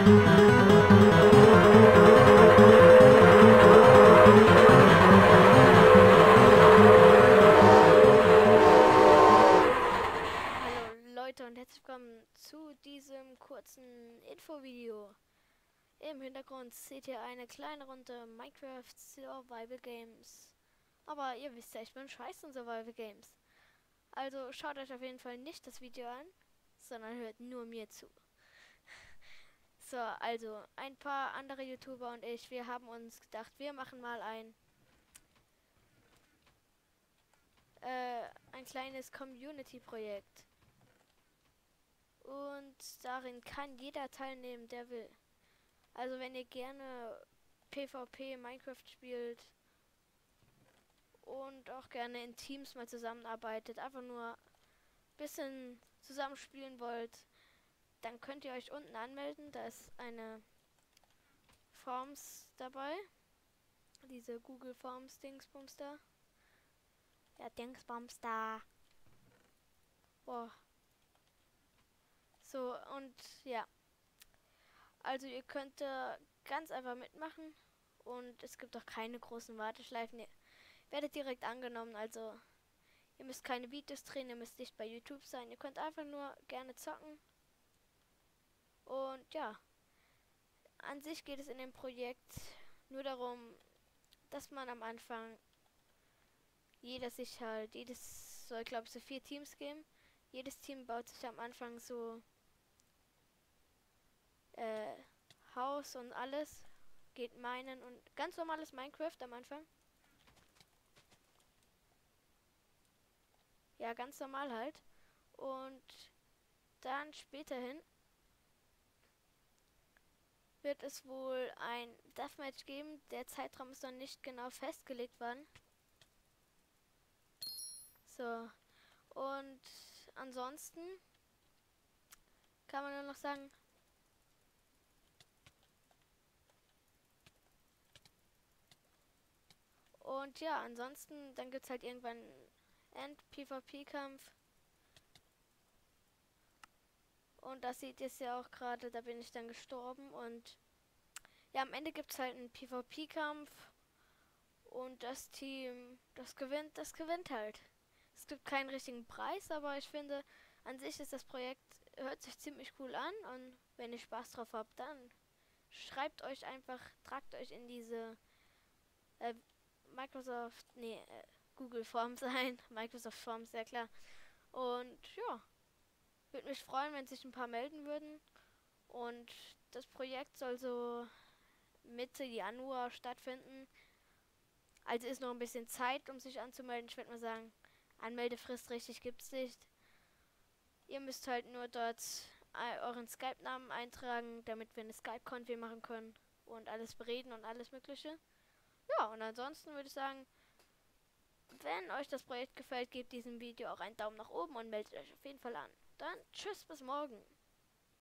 Leute und herzlich willkommen zu diesem kurzen Infovideo. Im Hintergrund seht ihr eine kleine Runde Minecraft Survival Games. Aber ihr wisst ja, ich bin scheiße in Survival Games. Also schaut euch auf jeden Fall nicht das Video an, sondern hört nur mir zu. So, also ein paar andere YouTuber und ich, wir haben uns gedacht, wir machen mal ein kleines Community-Projekt. Und darin kann jeder teilnehmen, der will. Also wenn ihr gerne PvP Minecraft spielt und auch gerne in Teams mal zusammenarbeitet, einfach nur ein bisschen zusammenspielen wollt, dann könnt ihr euch unten anmelden. Da ist eine Forms dabei. Diese Google Forms Dingsbums da. Ja, Dingsbums da. Boah. So, und ja. Also ihr könnt ganz einfach mitmachen. Und es gibt auch keine großen Warteschleifen. Ihr werdet direkt angenommen. Also ihr müsst keine Videos drehen, ihr müsst nicht bei YouTube sein. Ihr könnt einfach nur gerne zocken. Und ja. An sich geht es in dem Projekt nur darum, dass man am Anfang jedes soll glaube ich so 4 Teams geben. Jedes Team baut sich am Anfang so Haus und alles, geht minen und ganz normales Minecraft am Anfang. Ja, ganz normal halt. Und dann späterhin wird es wohl ein Deathmatch geben. Der Zeitraum ist noch nicht genau festgelegt worden. So. Und ansonsten kann man nur noch sagen, und ja, ansonsten, dann gibt es halt irgendwann End-PvP-Kampf. Und das seht ihr ja auch gerade, da bin ich dann gestorben. Und ja, am Ende gibt es halt einen PvP-Kampf. Und das Team, das gewinnt halt. Es gibt keinen richtigen Preis, aber ich finde, an sich ist das Projekt, hört sich ziemlich cool an. Und wenn ihr Spaß drauf habt, dann schreibt euch einfach, tragt euch in diese Google Forms ein. Microsoft Forms, sehr klar. Und ja, würde mich freuen, wenn sich ein paar melden würden. Und das Projekt soll so Mitte Januar stattfinden. Also ist noch ein bisschen Zeit, um sich anzumelden. Ich würde mal sagen, Anmeldefrist richtig gibt es nicht. Ihr müsst halt nur dort euren Skype-Namen eintragen, damit wir eine Skype-Konfi machen können und alles bereden und alles Mögliche. Ja, und ansonsten würde ich sagen, wenn euch das Projekt gefällt, gebt diesem Video auch einen Daumen nach oben und meldet euch auf jeden Fall an. Dann tschüss, bis morgen.